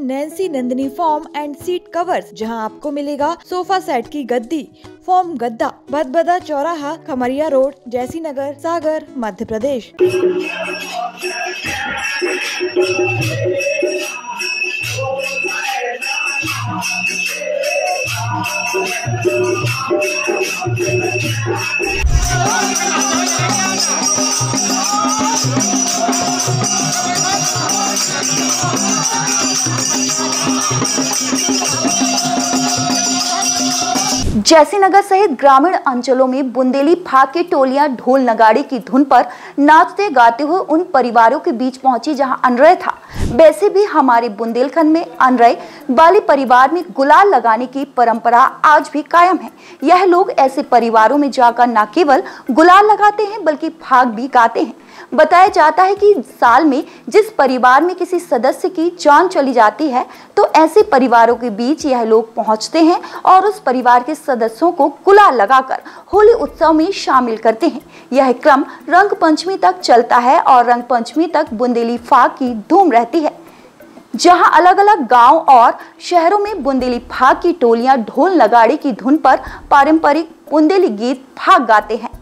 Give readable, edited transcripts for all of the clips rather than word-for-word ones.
Nancy Nandini foam and seat covers, जहां आपको मिलेगा सोफा सेट की गद्दी, फॉर्म गद्दा, भदभदा चौराहा, खमरिया रोड, जैसी नगर, सागर, मध्य प्रदेश। जैसी नगर सहित ग्रामीण अंचलों में बुंदेली फाग की टोलियां ढोल नगाड़े की धुन पर नाचते गाते हुए उन परिवारों के बीच पहुंची जहां अनरय था। वैसे भी हमारे बुंदेलखंड में अनरय वाले परिवार में गुलाल लगाने की परंपरा आज भी कायम है। यह लोग ऐसे परिवारों में जाकर न केवल गुलाल लगाते हैं बल्कि फाग भी गाते हैं। बताया जाता है कि साल में जिस परिवार में किसी सदस्य की जान चली जाती है तो ऐसे परिवारों के बीच यह लोग पहुंचते हैं और उस परिवार के सदस्यों को गुलाल लगाकर होली उत्सव में शामिल करते हैं। यह क्रम रंग पंचमी तक चलता है और रंग पंचमी तक बुंदेली फाग की धूम रहती है, जहां अलग अलग गांव और शहरों में बुंदेली फाग की टोलियां ढोल नगाड़े की धुन पर पारंपरिक बुंदेली गीत फाग गाते हैं।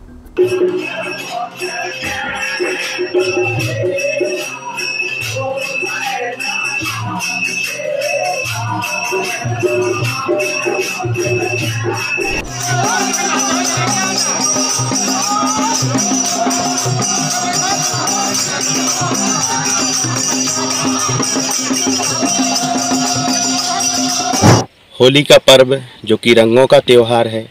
होली का पर्व जो कि रंगों का त्योहार है,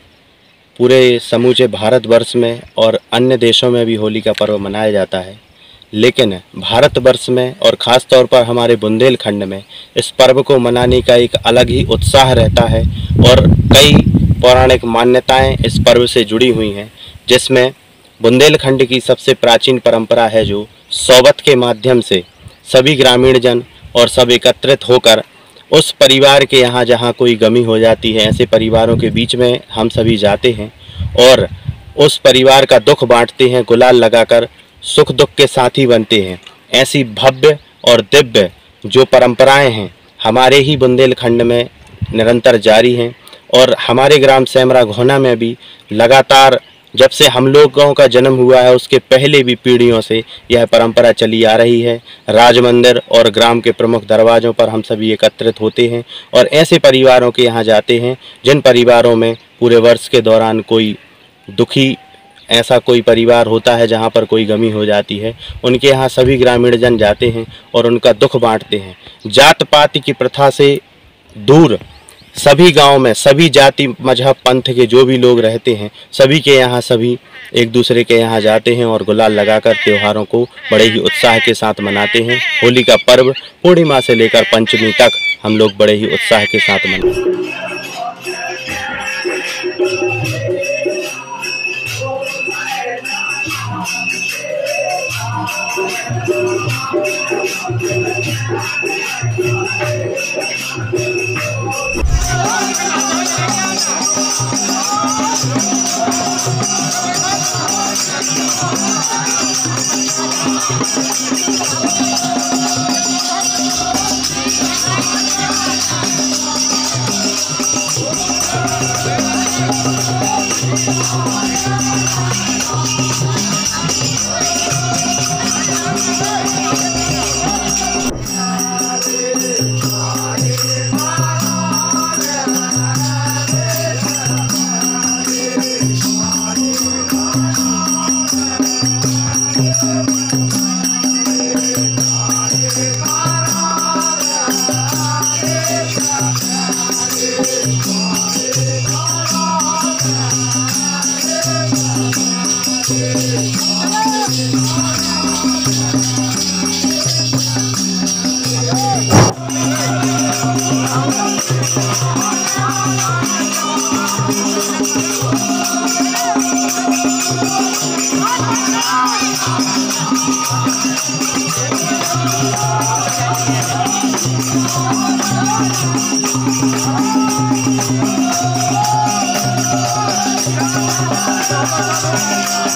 पूरे समूचे भारतवर्ष में और अन्य देशों में भी होली का पर्व मनाया जाता है। लेकिन भारतवर्ष में और ख़ास तौर पर हमारे बुंदेलखंड में इस पर्व को मनाने का एक अलग ही उत्साह रहता है और कई पौराणिक मान्यताएं इस पर्व से जुड़ी हुई हैं, जिसमें बुंदेलखंड की सबसे प्राचीन परंपरा है जो सोबत के माध्यम से सभी ग्रामीण जन और सब एकत्रित होकर उस परिवार के यहाँ जहाँ कोई गमी हो जाती है, ऐसे परिवारों के बीच में हम सभी जाते हैं और उस परिवार का दुख बांटते हैं, गुलाल लगाकर सुख दुख के साथी बनते हैं। ऐसी भव्य और दिव्य जो परंपराएं हैं हमारे ही बुंदेलखंड में निरंतर जारी हैं और हमारे ग्राम सेमरा घोना में भी लगातार जब से हम लोगों का जन्म हुआ है उसके पहले भी पीढ़ियों से यह परंपरा चली आ रही है। राज मंदिर और ग्राम के प्रमुख दरवाज़ों पर हम सभी एकत्रित होते हैं और ऐसे परिवारों के यहाँ जाते हैं जिन परिवारों में पूरे वर्ष के दौरान कोई दुखी ऐसा कोई परिवार होता है जहाँ पर कोई गमी हो जाती है, उनके यहाँ सभी ग्रामीण जन जाते हैं और उनका दुख बांटते हैं। जात पात की प्रथा से दूर सभी गांव में सभी जाति मजहब पंथ के जो भी लोग रहते हैं सभी के यहाँ सभी एक दूसरे के यहाँ जाते हैं और गुलाल लगाकर त्योहारों को बड़े ही उत्साह के साथ मनाते हैं। होली का पर्व पूर्णिमा से लेकर पंचमी तक हम लोग बड़े ही उत्साह के साथ मनाते हैं।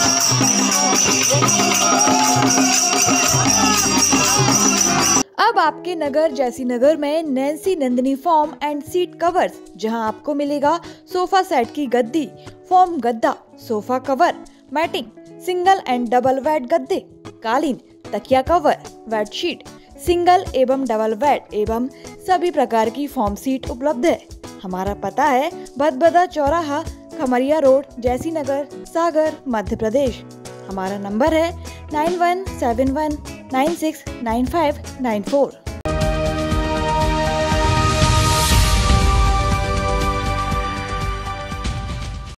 अब आप आपके नगर जैसी नगर में Nancy Nandini foam and seat covers, जहां आपको मिलेगा सोफा सेट की गद्दी, फॉर्म गद्दा, sofa cover, matting, single and double bed गद्दे, कालीन, तकिया कवर, बेडशीट, सिंगल एवं डबल बेड एवं सभी प्रकार की फॉर्म सीट उपलब्ध है। हमारा पता है भदभदा चौराहा, खमरिया रोड, जैसी नगर, सागर, मध्य प्रदेश। हमारा नंबर है 9171969594।